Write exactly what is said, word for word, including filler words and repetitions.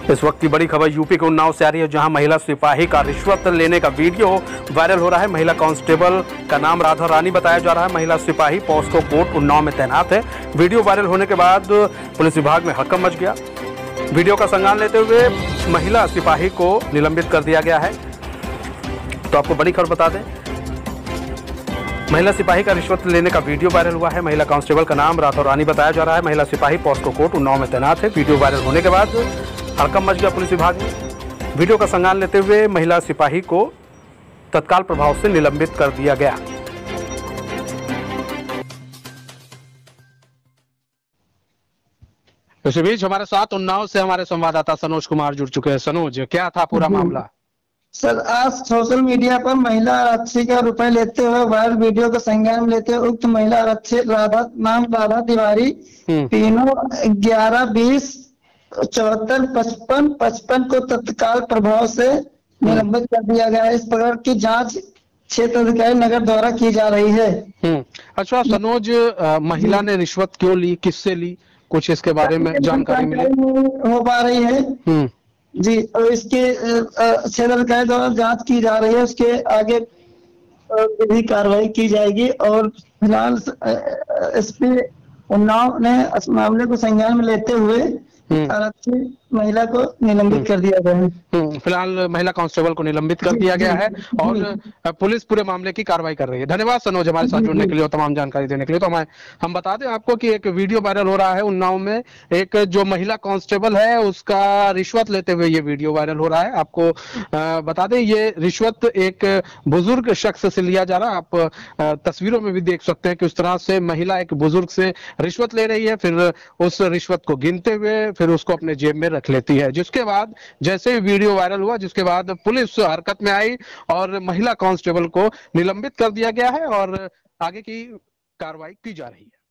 इस वक्त की बड़ी खबर यूपी के उन्नाव से आ रही है, जहां महिला सिपाही का रिश्वत लेने का वीडियो वायरल हो रहा है। महिला कांस्टेबल का नाम राधा रानी बताया जा रहा है। महिला सिपाही पॉस्को कोर्ट उन्नाव में तैनात है। वीडियो वायरल होने के बाद पुलिस विभाग में हड़कंप मच गया। वीडियो का संज्ञान लेते हुए महिला सिपाही को निलंबित कर दिया गया है। तो आपको बड़ी खबर बता दें, महिला सिपाही का रिश्वत लेने का वीडियो वायरल हुआ है। महिला कांस्टेबल का नाम राधा रानी बताया जा रहा है। महिला सिपाही पॉस्को कोर्ट उन्नाव में तैनात है। वीडियो वायरल होने के बाद हड़कंप मच गया पुलिस विभाग में। वीडियो का संज्ञान लेते हुए महिला सिपाही को तत्काल प्रभाव से निलंबित कर दिया गया। इसी बीच हमारे साथ उन्नाव से हमारे संवाददाता सनोज कुमार जुड़ चुके हैं। सनोज, क्या था पूरा मामला? सर, आज सोशल मीडिया पर महिला आरक्षी का रुपए लेते हुए वायरल वीडियो का संज्ञान लेते हुए उक्त महिला आरक्षी राधा नाम राधा तिवारी तीनों ग्यारह बीस चौहत्तर पचपन पचपन को तत्काल प्रभाव से निलंबित कर दिया गया है। इस प्रकार की जांच क्षेत्र अधिकारी नगर द्वारा की जा रही है। अच्छा सनोज, महिला ने रिश्वत क्यों ली, किससे ली, कुछ इसके बारे में जानकारी मिली हो पा रही है जी, और इसके क्षेत्र अधिकारी द्वारा जांच की जा रही है। उसके आगे भी कार्रवाई की जाएगी और फिलहाल एसपी उन्नाव ने इस मामले को संज्ञान में लेते हुए आरक्षी महिला को निलंबित कर दिया गया है। फिलहाल महिला कांस्टेबल को निलंबित कर दिया गया है और पुलिस पूरे मामले की कार्रवाई कर रही है। धन्यवाद सनोज हमारे साथ जुड़ने के लिए और तमाम जानकारी देने के लिए। तो मैं हम बता दें आपको कि एक वीडियो वायरल हो रहा है उन्नाव में। एक जो महिला कांस्टेबल है उसका रिश्वत लेते हुए ये वीडियो वायरल हो रहा है। आपको बता दें ये रिश्वत एक बुजुर्ग शख्स से लिया जा रहा है। आप तस्वीरों में भी देख सकते हैं कि उस तरह से महिला एक बुजुर्ग से रिश्वत ले रही है, फिर उस रिश्वत को गिनते हुए फिर उसको अपने जेब में रख लेती है। जिसके बाद जैसे ही वीडियो वायरल हुआ, जिसके बाद पुलिस हरकत में आई और महिला कांस्टेबल को निलंबित कर दिया गया है और आगे की कार्रवाई की जा रही है।